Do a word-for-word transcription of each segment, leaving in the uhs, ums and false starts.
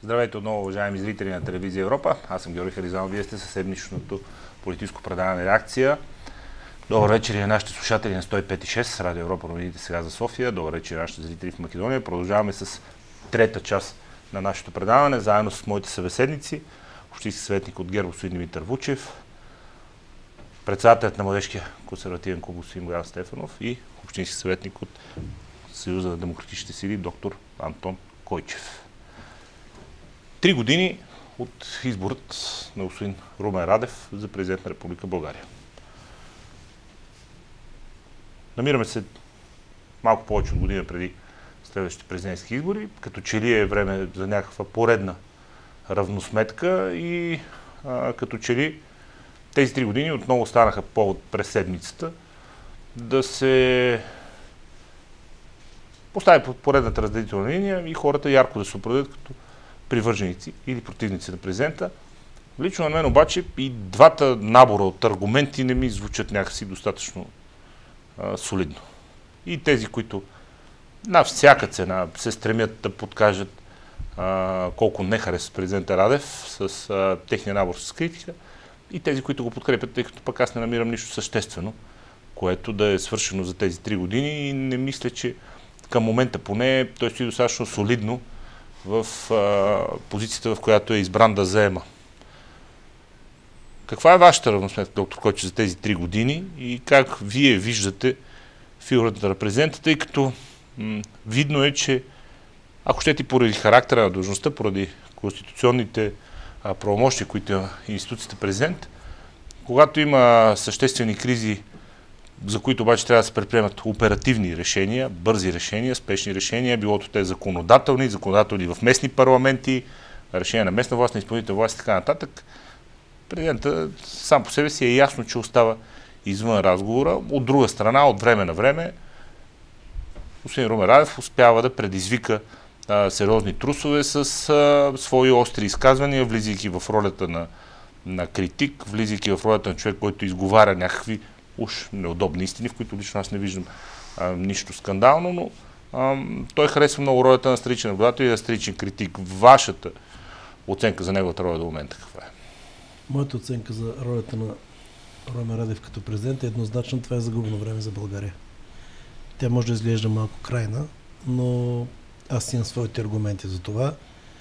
Здравейте отново, уважаеми зрители на телевизия Европа. Аз съм Георги Харизанов, вие сте със седмичното политическо предаване Реакция. Добър вечер и на нашите слушатели на сто и пет и шест, Радио Европа, новините сега за София. Добър вечер и на нашите зрители в Македония. Продължаваме с трета част на нашето предаване, заедно с моите събеседници. Общински съветник от ГЕРБ господин Димитър Вучев, председателят на Младежкия консервативен клуб господин Боян Стефанов и общински съветник от Съюза на демократичните сили доктор Антон Койчев. Три години от изборът на господин Румен Радев за президент на Република България. Намираме се малко повече от година преди следващите президентски избори, като че ли е време за някаква поредна равносметка и а, като че ли тези три години отново станаха повод през седмицата да се постави под поредната разделителна линия и хората ярко да се определят като привърженици или противници на президента. Лично на мен обаче и двата набора от аргументи не ми звучат някакси достатъчно а, солидно. И тези, които на всяка цена се стремят да подкажат а, колко не харесват президента Радев с а, техния набор с критика, и тези, които го подкрепят, тъй като пък аз не намирам нищо съществено, което да е свършено за тези три години и не мисля, че към момента поне той стои достатъчно солидно в а, позицията, в която е избран да заема. Каква е вашата равносметка, доктор Койчев, за тези три години и как вие виждате фигурата на президента, тъй като м- видно е, че ако щете поради характера на длъжността, поради конституционните а, правомощия, които има институцията президент, когато има съществени кризи, за които обаче трябва да се предприемат оперативни решения, бързи решения, спешни решения, билото те законодателни, законодателни в местни парламенти, решения на местна власт, на изпълнителна власт и така нататък, президента сам по себе си е ясно, че остава извън разговора. От друга страна, от време на време, господин Румен Радев успява да предизвика а, сериозни трусове с а, свои остри изказвания, влизайки в ролята на, на критик, влизайки в ролята на човек, който изговаря някакви уж неудобни истини, в които лично аз не виждам а, нищо скандално, но а, той харесва много ролята на страничен наблюдател и на страничен критик. Вашата оценка за неговата роля до момента каква е? Моята оценка за ролята на Румен Радев като президент е еднозначно: това е загубено време за България. Тя може да изглежда малко крайна, но аз имам своите аргументи за това.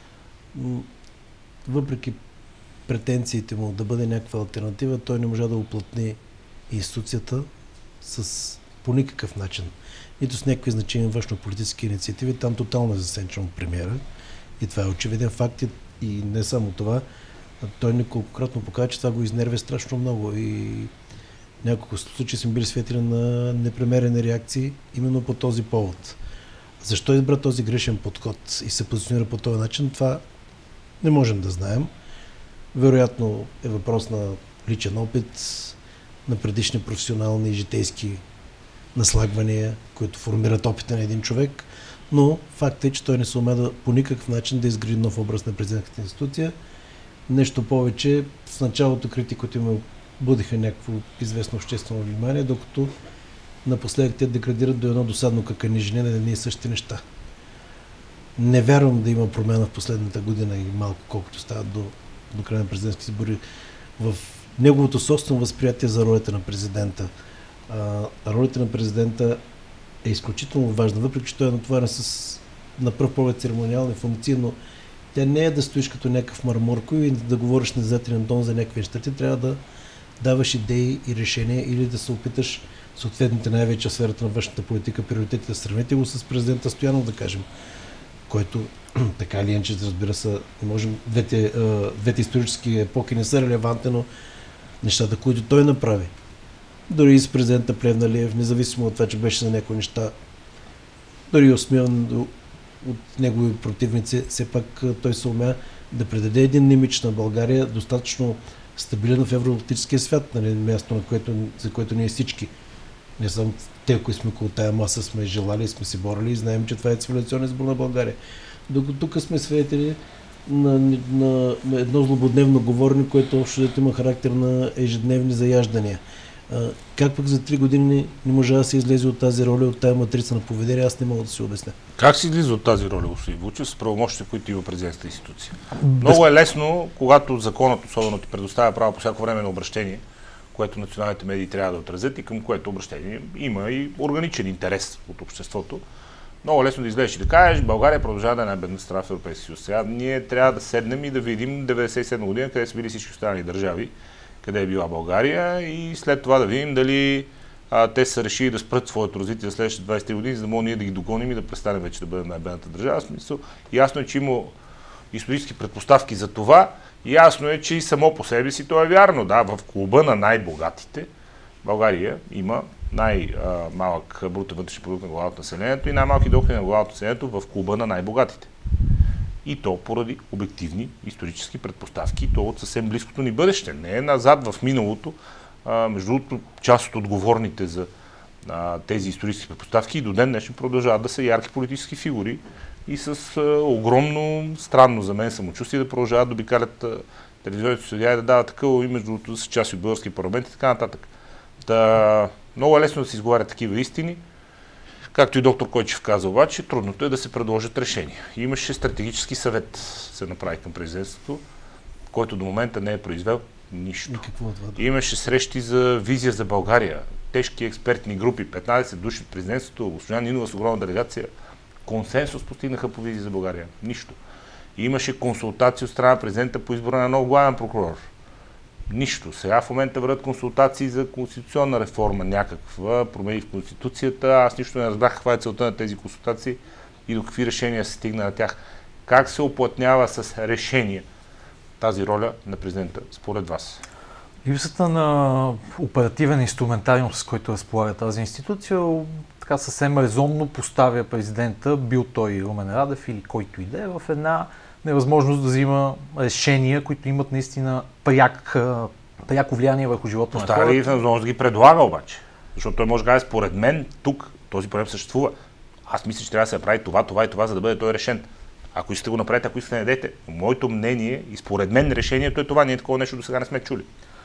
Въпреки претенциите му да бъде някаква алтернатива, той не можа да уплътни институцията с, по никакъв начин. Нито с някакви значими външнополитически инициативи. Там тотално е засенчен от премиера. И това е очевиден факт. И не само това. Той неколкократно показва, че това го изнервя страшно много. И няколко случаи сме били свидетели на непремерени реакции именно по този повод. Защо избра този грешен подход и се позиционира по този начин, това не можем да знаем. Вероятно е въпрос на личен опит, на предишни професионални и житейски наслагвания, които формират опита на един човек, но факт е, че той не се умее да, по никакъв начин да изгради нов образ на президентската институция. Нещо повече, в началото критиките му будиха някакво известно обществено внимание, докато напоследък те деградират до едно досадно каканижене на едни и същи неща. Не вярвам да има промяна в последната година и малко колкото стават до, до края на президентски избори в неговото собствено възприятие за ролята на президента. А, ролята на президента е изключително важна, въпреки че той е натоварен с на пръв поглед церемониални функции, но тя не е да стоиш като някакъв марморко и да говориш на задателен тон за някакви неща. Ти трябва да даваш идеи и решения или да се опиташ съответните най-вече в сферата на външната политика приоритети да сравните го с президента Стоянов, да кажем, който така или иначе, разбира се, можем, двете, двете исторически епохи не са релевантни, но нещата, които той направи. Дори и с президента Плевнелиев, независимо от това, че беше за някои неща, дори осмиван от негови противници, все пак той се умя да предаде един имидж на България достатъчно стабилен в евроатлантическия свят, нали, място, на което, за което ние всички, не само те, които сме около тая маса, сме желали, сме се борили и знаем, че това е цивилизационен избор на България. Докато тук сме свидетели на, на, на едно злободневно говорене, което общо дето има характер на ежедневни заяждания. А, как пък за три години не може да се излезе от тази роля, от тази матрица на поведение, аз не мога да си обясня. Как се излиза от тази роля, господин Вучев, с правомощите, които има президентската институция? Без... Много е лесно, когато законът особено ти предоставя право по всяко време на обращение, което националните медии трябва да отразят и към което обращение има и органичен интерес от обществото. Много лесно да излезеш и да кажеш, България продължава да е най-бедна страна в Европейския съюз. Сега ние трябва да седнем и да видим деветдесет и седма година, къде са били всички останали държави, къде е била България и след това да видим дали а, те са решили да спрат своето развитие за следващите двадесет и три години, за да могат ние да ги догоним и да престанем вече да бъдем най-бедната държава. В смисъл, ясно е, че има исторически предпоставки за това. Ясно е, че и само по себе си то е вярно. Да, в клуба на най-богатите България има най-малък брутен вътрешен продукт на глава от населението и най-малки доходи на глава от населението в клуба на най-богатите. И то поради обективни исторически предпоставки, и то от съвсем близкото ни бъдеще. Не е назад в миналото. А, между другото, част от отговорните за а, тези исторически предпоставки и до ден днешен продължават да са ярки политически фигури и с а, огромно, странно за мен самочувствие да продължават да обикалят телевизионните студия и да дават такъв и между другото с част от български парламент и така нататък. Да, много е лесно да се изговарят такива истини. Както и доктор Койчев каза обаче, трудното е да се предложат решения. Имаше стратегически съвет, се направи към президентството, който до момента не е произвел нищо. Да? Имаше срещи за визия за България, тежки експертни групи, петнадесет души от президентството, госпожа Нинова с огромна делегация. Консенсус постигнаха по визия за България. Нищо. Имаше консултации от страна на президента по избора на нов главен прокурор. Нищо. Сега в момента върват консултации за конституционна реформа, някаква промени в Конституцията. Аз нищо не разбрах каква е целта на тези консултации и до какви решения се стигна на тях. Как се оплътнява с решения тази роля на президента, според вас? Липсата на оперативен инструментариум, с който разполага тази институция, така съвсем резонно поставя президента, бил той Румен Радев или който и да е, в една невъзможност да взима решения, които имат наистина пряк, пряко влияние върху живота на хората. Поставя ли възможност да ги предлага обаче? Защото той може да каже, според мен, тук този проблем съществува. Аз мисля, че трябва да се направи това, това и това, за да бъде той решен. Ако искате го направите, ако искате не дадете. Моето мнение и според мен решението е това. Ние такова нещо до сега не сме чули.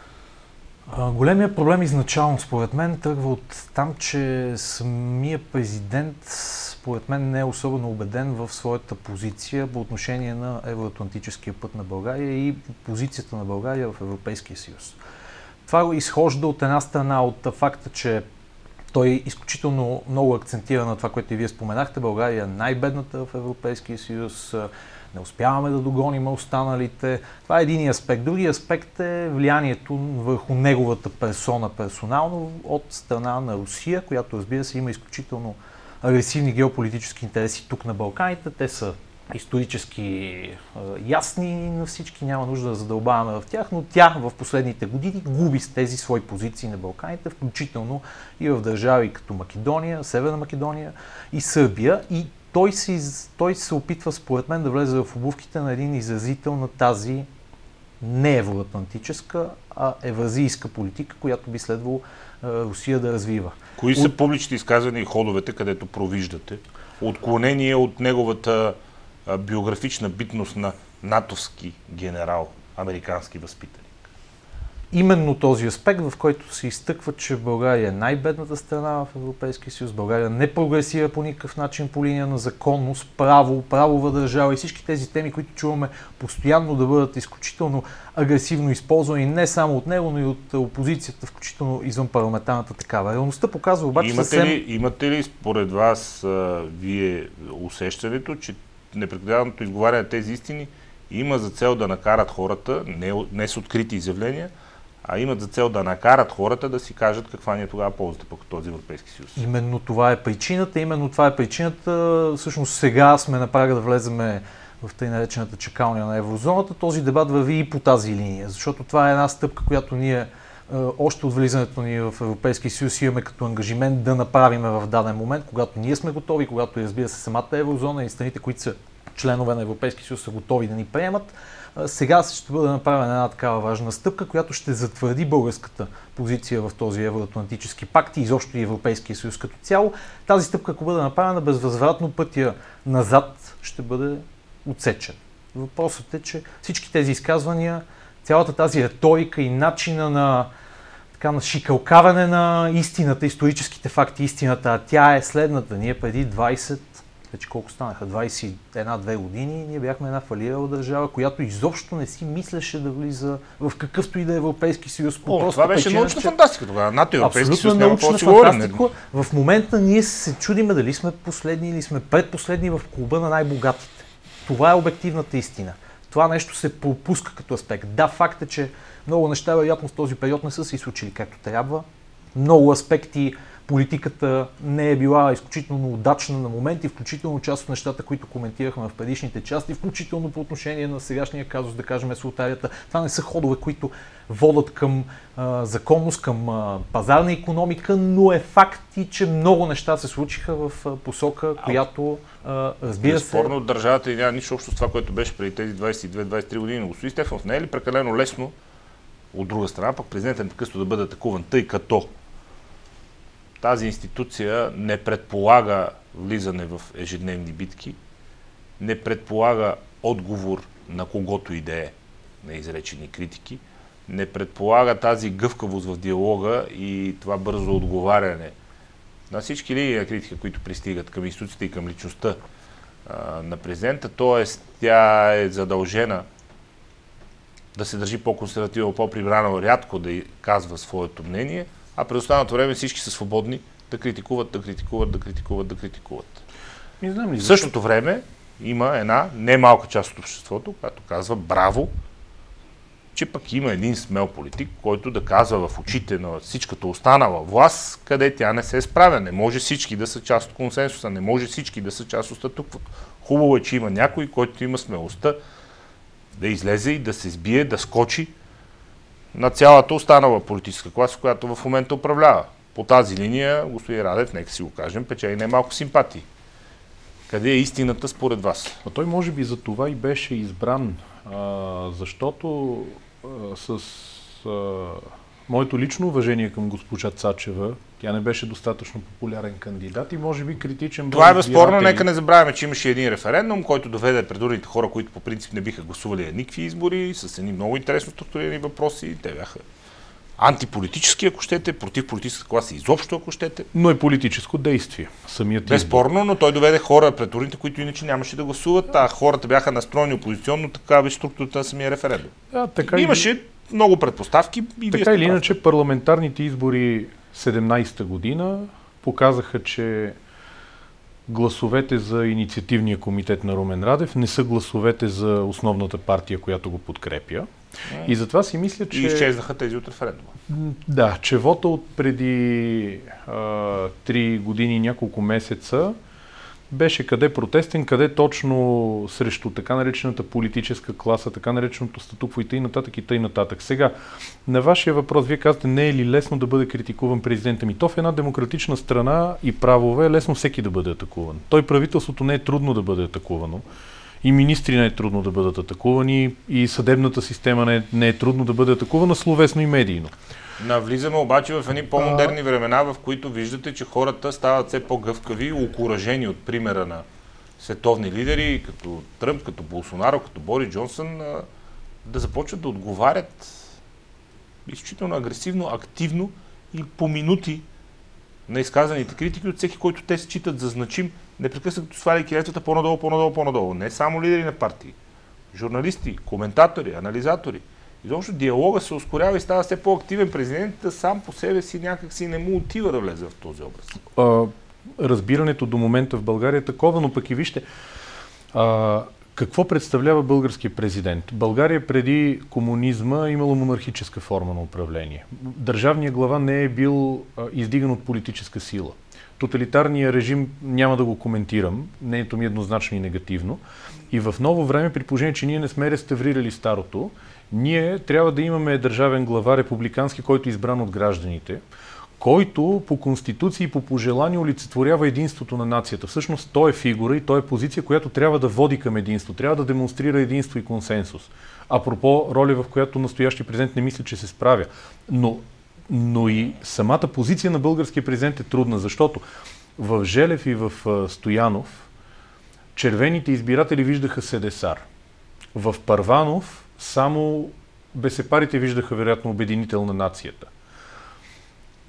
Големият проблем изначално, според мен, тръгва от там, че самия президент, според мен, не е особено убеден в своята позиция по отношение на евроатлантическия път на България и позицията на България в Европейския съюз. Това изхожда от една страна от факта, че той изключително много акцентира на това, което и вие споменахте. България е най-бедната в Европейския съюз. Не успяваме да догоним останалите. Това е един аспект. Другия аспект е влиянието върху неговата персона персонално от страна на Русия, която, разбира се, има изключително агресивни геополитически интереси тук на Балканите. Те са исторически е, ясни на всички, няма нужда да задълбаваме в тях, но тя в последните години губи с тези свои позиции на Балканите, включително и в държави като Македония, Северна Македония и Сърбия. И той се, той се опитва, според мен, да влезе в обувките на един изразител на тази не евроатлантическа, а евразийска политика, която би следвало е, Русия да развива. Кои са от... публичните изказвания и ходовете, където провиждате отклонение от неговата а, биографична битност на натовски генерал, американски възпитаник? Именно този аспект, в който се изтъква, че България е най-бедната страна в Европейския съюз, България не прогресира по никакъв начин по линия на законност, право, правова държава и всички тези теми, които чуваме постоянно да бъдат изключително агресивно използвани не само от него, но и от опозицията, включително извън парламентарната такава. Реалността показва обаче имате съвсем... Ли, имате ли според вас а, вие усещането, че непрекъснатото изговаряне на тези истини има за цел да накарат хората, не, не с открити изявления, а имат за цел да накарат хората да си кажат каква ни е тогава ползата по този Европейски съюз? Именно това е причината, именно това е причината. Всъщност сега сме на прага да влеземе в тъй наречената чакалня на еврозоната. Този дебат върви и по тази линия, защото това е една стъпка, която ние още от влизането ни в Европейския съюз имаме като ангажимент да направим в даден момент, когато ние сме готови, когато, разбира се, самата еврозона и страните, които са членове на Европейския съюз, са готови да ни приемат. Сега ще бъде направена една такава важна стъпка, която ще затвърди българската позиция в този евроатлантически пакт и изобщо и Европейския съюз като цяло. Тази стъпка, ако бъде направена безвъзвратно, пътя назад ще бъде отсечен. Въпросът е, че всички тези изказвания, цялата тази риторика и начина на така, на шикалкаване на истината, историческите факти, истината, а тя е следната. Ние преди двайсет, вече колко станаха, двайсет и една-две години, ние бяхме една фалирала държава, която изобщо не си мислеше да влиза в какъвто и да е Европейски съюз. О, това беше причина, научна че... фантастика тогава. НАТО и Европейски съюз няма какво да говорим. В момента ние се чудиме дали сме последни или сме предпоследни в клуба на най-богатите. Това е обективната истина. Това нещо се пропуска като аспект. Да, факт е, че много неща, вероятно, в този период не са се случили както трябва. Много аспекти, политиката не е била изключително удачна на моменти, включително част от нещата, които коментирахме в предишните части, включително по отношение на сегашния казус, да кажем, с лотарията. Това не са ходове, които водят към а, законност, към а, пазарна икономика, но е факт и, че много неща се случиха в а, посока, която, а, разбира се... Безспорно, държавата и няма нищо общо с това, което беше преди тези двайсет и две двайсет и три години. Господин Стефанов, не е ли прекалено лесно от друга страна, пък президентът непрекъснато да бъде атакуван, тъй като тази институция не предполага влизане в ежедневни битки, не предполага отговор на когото и да е на изречени критики, не предполага тази гъвкавост в диалога и това бързо отговаряне на всички линии на критика, които пристигат към институцията и към личността а, на президента, т.е. тя е задължена да се държи по-консервативно, по-прибрано, рядко да казва своето мнение, а през останалото време всички са свободни да критикуват, да критикуват, да критикуват, да критикуват. Не знам ли, в същото време има една немалка част от обществото, която казва браво, че пък има един смел политик, който да казва в очите на всичката останала власт, къде тя не се справя. Не може всички да са част от консенсуса, не може всички да са част от статуквото. Хубаво е, че има някой, който има смелостта да излезе и да се сбие, да скочи на цялата останала политическа класа, която в момента управлява. По тази линия, господин Радев, нека си го кажем, печели немалко симпатии. Къде е истината според вас? А той може би за това и беше избран, а, защото а, с а, моето лично уважение към госпожа Цачева, тя не беше достатъчно популярен кандидат и може би критичен. Това е безспорно, нека не забравяме, че имаше един референдум, който доведе предурните хора, които по принцип не биха гласували никакви избори, с едни много интересно структурирани въпроси. Те бяха антиполитически, ако щете, против политическа класа изобщо, ако щете. Но е политическо действие. Самият безспорно, но той доведе хора пред урните, които иначе нямаше да гласуват, а хората бяха настроени опозиционно, така беше структурата на самия референдум. А, така имаше и... много предпоставки. И така или иначе, парламентарните избори седемнайсета година показаха, че гласовете за инициативния комитет на Румен Радев не са гласовете за основната партия, която го подкрепя. И затова си мисля, че... И изчезнаха тези от референдума. Да, че вота от преди а, три години и няколко месеца беше къде протестен, къде точно срещу така наречената политическа класа, така нареченото статукво и тъй нататък и тъй нататък. Сега, на вашия въпрос, вие казвате, не е ли лесно да бъде критикуван президента ми? То в една демократична страна и правове е лесно всеки да бъде атакуван. Той правителството не е трудно да бъде атакувано. И министри не е трудно да бъдат атакувани, и съдебната система не е, не е трудно да бъде атакувана словесно и медийно. Навлизаме обаче в едни по-модерни а... времена, в които виждате, че хората стават все по-гъвкави и окуражени от примера на световни лидери, като Тръмп, като Болсонаро, като Борис Джонсън, да започват да отговарят изключително агресивно, активно и по минути на изказаните критики от всеки, който те считат за значим, непрекъснато сваляйки летвата по-надолу, по-надолу, по-надолу. Не само лидери на партии, журналисти, коментатори, анализатори. Изобщо диалога се ускорява и става все по-активен. Президентът сам по себе си някак си не му отива да влезе в този образ. А, разбирането до момента в България е такова, но пък и вижте, а, какво представлява българския президент? България преди комунизма имала монархическа форма на управление. Държавният глава не е бил а, издиган от политическа сила. Тоталитарния режим няма да го коментирам, мнението ми е еднозначно и негативно. И в ново време, при положение, че ние не сме реставрирали старото, ние трябва да имаме държавен глава, републикански, който е избран от гражданите, който по конституция и по пожелание олицетворява единството на нацията. Всъщност той е фигура и той е позиция, която трябва да води към единство, трябва да демонстрира единство и консенсус. Апропо, роля, в която настоящия президент не мисля, че се справя. Но, но и самата позиция на българския президент е трудна, защото в Желев и в Стоянов червените избиратели виждаха седесар. В Първанов само бесепарите виждаха вероятно обединител на нацията.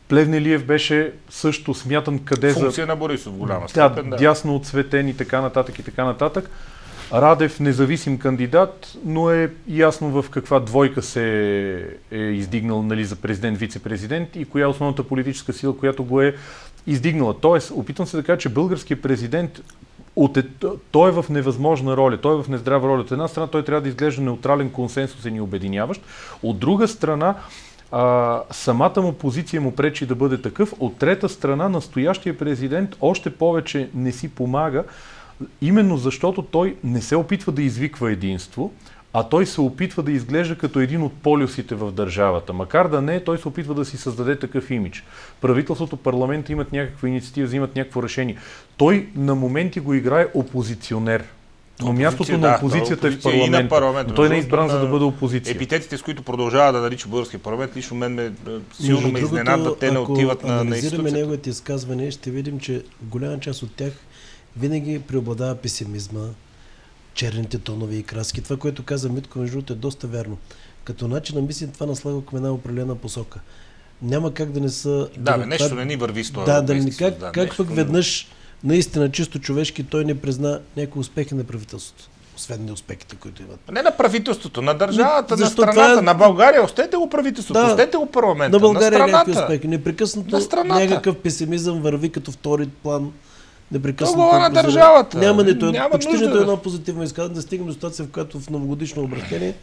Плевнелиев беше също смятан къде Функция за... Функция на Борисов в голяма да, степен. Да, дясно отцветен и така нататък и така нататък. Радев независим кандидат, но е ясно в каква двойка се е издигнал, нали, за президент, вице-президент и коя е основната политическа сила, която го е издигнала. Тоест, опитвам се да кажа, че българският президент от е, той е в невъзможна роля, той е в нездрава роля. От една страна той трябва да изглежда неутрален, консенсусен и обединяващ. От друга страна а, самата му позиция му пречи да бъде такъв. От трета страна настоящия президент още повече не си помага, именно защото той не се опитва да извиква единство, а той се опитва да изглежда като един от полюсите в държавата. Макар да не, той се опитва да си създаде такъв имидж. Правителството, парламента имат някаква инициатива, взимат някакво решение. Той на моменти го играе опозиционер. Но опозиция, мястото да, на опозицията е в парламента. парламента. Но той не е избран за да бъде опозиция. Епитетите, с които продължава да нарича българския парламент, лично мен ме, силно Между ме изненадват. Те не отиват на, на институцията. Ако неговите изказвания, ще видим, че голяма част от тях винаги преобладава песимизма, черните тонове и краски. Това, което каза Митко, между другото, е доста вярно. Като начин на мислене, това наслага към една определена посока. Няма как да не са... Да, бе, нещо не ни върви с това. Да, да, не, как, да, как пък веднъж наистина чисто човешки той не призна някои успехи на правителството. Освен неуспехите, които имат. Не на правителството, на държавата, на страната, е... на България. Остете го правителството, да, остете го парламента, на България на някакви успехи. Непрекъснато някакъв песимизъм върви като втори план. Това на държавата. Няма нито едно позитивно изказване, да стигнем до ситуация, в която в новогодишно обращение,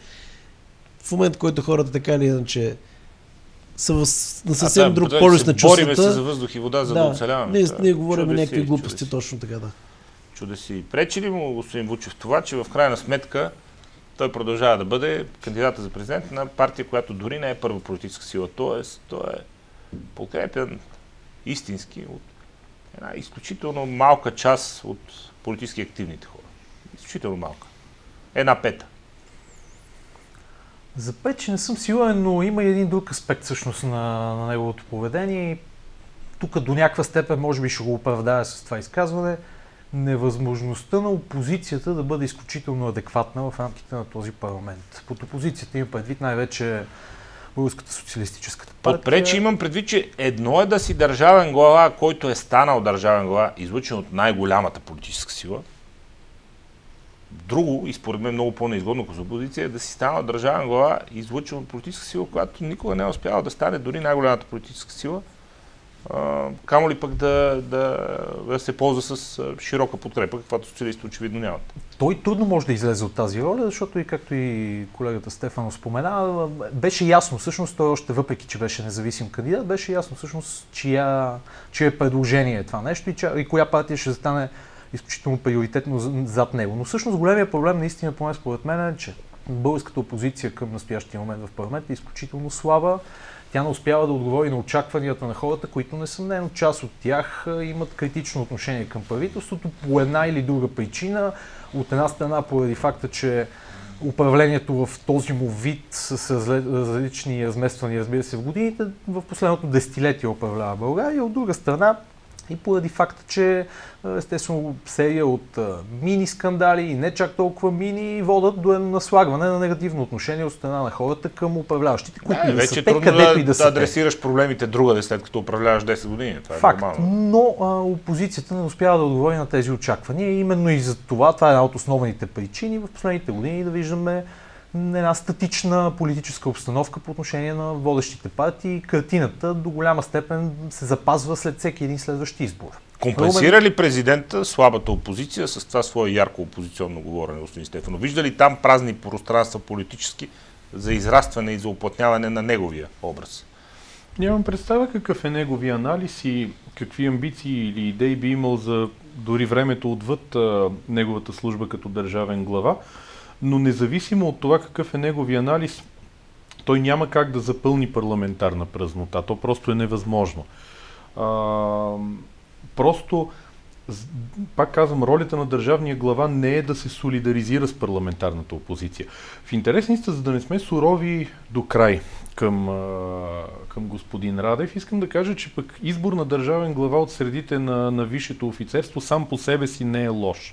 в момент, в който хората така или иначе са в, на съвсем а, друг полюс на чувствата. Бориме се за въздух и вода, за да, да оцеляваме. Ние, ние говорим някакви глупости, чуде точно така, да. Чуде си. Пречи ли му, господин Вучев, това, че в крайна сметка той продължава да бъде кандидата за президент на партия, която дори не е първа политическа сила. Тоест, той е подкрепен истински от една изключително малка част от политически активните хора. Изключително малка. Една пета. За пет, че не съм сигурен, но има и един друг аспект всъщност на, на неговото поведение. Тук до някаква степен може би ще го оправдая с това изказване. Невъзможността на опозицията да бъде изключително адекватна в рамките на този парламент. Под опозицията има предвид най-вече Българската социалистическата партия. Подпречи имам предвид, че едно е да си държавен глава, който е станал държавен глава, излъчен от най-голямата политическа сила. Друго, и според мен много по-неизгодно като опозиция, е да си станал държавен глава, излъчен от политическа сила, която никога не е успяла да стане дори най-голямата политическа сила, камо ли пък да, да, да се ползва с широка подкрепа, каквато социалистите очевидно нямат. Той трудно може да излезе от тази роля, защото и както и колегата Стефано спомена, беше ясно всъщност, той още въпреки, че беше независим кандидат, беше ясно всъщност чия, чие предложение е това нещо и, чия, и коя партия ще стане изключително приоритетно зад него. Но всъщност големия проблем наистина, поне според мен, е, че българската опозиция към настоящия момент в парламента е изключително слаба. Тя не успява да отговори на очакванията на хората, които несъмнено част от тях имат критично отношение към правителството по една или друга причина. От една страна поради факта, че управлението в този му вид с различни размествания, разбира се, в годините, в последното десетилетие управлява България. От друга страна и поради факта, че естествено серия от мини скандали и не чак толкова мини водят до наслагване на негативно отношение от страна на хората към управляващите, които не, не вече са те, където да, и да, да са адресираш проблемите другаде, след като управляваш десет години. Това е факт, нормално. но а, опозицията не успява да отговори на тези очаквания. И именно и за това, това е една от основните причини в последните години да виждаме една статична политическа обстановка по отношение на водещите партии. Картината до голяма степен се запазва след всеки един следващ избор. Компенсира ли президента слабата опозиция с това свое ярко опозиционно говорене, господин Стефано? Вижда ли там празни пространства политически за израстване и за уплътняване на неговия образ? Нямам представа какъв е неговия анализ и какви амбиции или идеи би имал за дори времето отвъд а, неговата служба като държавен глава. Но независимо от това какъв е неговия анализ, той няма как да запълни парламентарна празнота. То просто е невъзможно. А, просто, пак казвам, ролята на държавния глава не е да се солидаризира с парламентарната опозиция. В интересница, за да не сме сурови до край към, към господин Радев, искам да кажа, че пък избор на държавен глава от средите на, на висшето офицерство сам по себе си не е лош.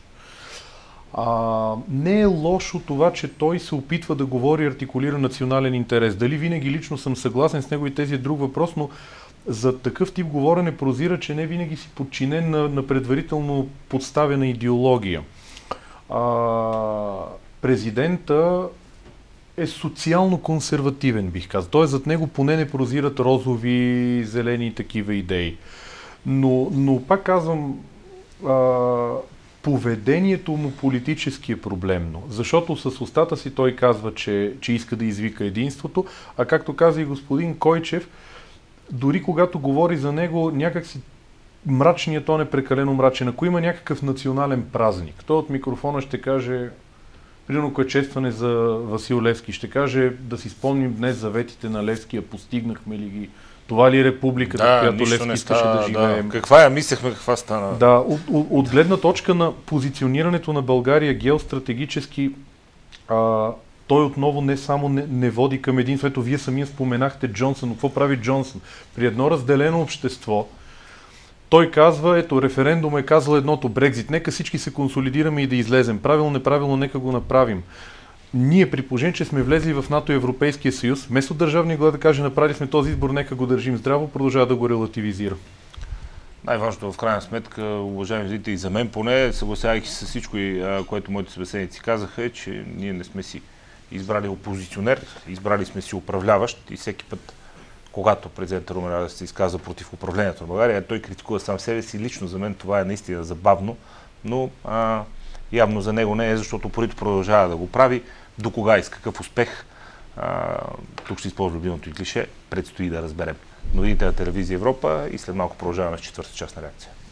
А, не е лошо това, че той се опитва да говори и артикулира национален интерес. Дали винаги лично съм съгласен с него и тези е друг въпрос, но за такъв тип говорене прозира, че не винаги си подчинен на, на предварително подставена идеология. А, президента е социално консервативен, бих казал. Той зад него поне не прозират розови, зелени и такива идеи. Но, но пак казвам, а, поведението му политически е проблемно, защото с устата си той казва, че, че иска да извика единството, а както каза и господин Койчев, дори когато говори за него, някакси мрачният тон е прекалено мрачен. Ако има някакъв национален празник, той от микрофона ще каже, примерно кое честване за Васил Левски, ще каже да си спомним днес заветите на Левски, постигнахме ли ги? Това ли е републиката, да, в която Левски искаше да живеем? Да. Каква я мислехме, каква стана? Да, от, от, от гледна точка на позиционирането на България геостратегически, а, той отново не само не, не води към един, ето вие самия споменахте Джонсън, но какво прави Джонсън? При едно разделено общество, той казва, ето референдум е казал едното, Брекзит, нека всички се консолидираме и да излезем. Правилно, неправилно, нека го направим. Ние при положение, че сме влезли в НАТО и Европейския съюз, вместо държавния глава да каже, направили сме този избор, нека го държим здраво, продължава да го релативизира. Най-важното в крайна сметка, уважаеми зрители, и за мен поне, съгласявайки се с всичко, което моите събеседници казаха, е, че ние не сме си избрали опозиционер, избрали сме си управляващ и всеки път, когато президентът Румен Радев се изказва против управлението на България, той критикува сам себе си. Лично за мен това е наистина забавно, но а, явно за него не е, защото упорито продължава да го прави. До кога и с какъв успех? А, тук ще използва любимото и клише. Предстои да разберем. Новините на телевизия Европа и след малко продължаваме с четвърта част на реакция.